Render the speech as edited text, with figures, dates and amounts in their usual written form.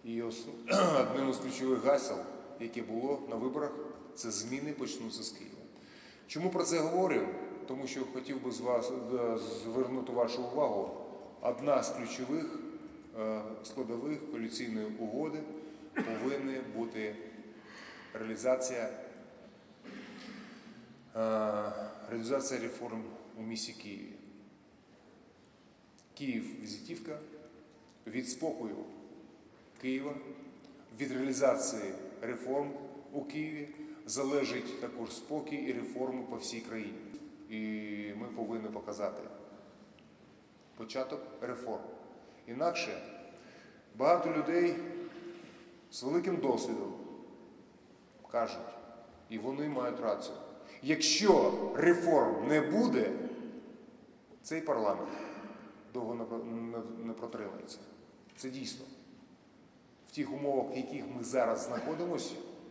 І одним із ключових гасел, яке було на виборах, це зміни почнуться з Києва. Чому про це говорю? Тому що хотів би звернути вашу увагу, одна з ключових складових коаліційної угоди повинна бути реалізація реформ у місті Києві. Київ – візитівка, від спокою Києва, від реалізації реформ у Києві залежить також спокій і реформи по всій країні. І ми повинні показати початок реформ. Інакше багато людей з великим досвідом кажуть, і вони мають рацію, якщо реформ не буде, цей парламент довго не протримається. Це дійсно. В тих умовах, в яких ми зараз знаходимося,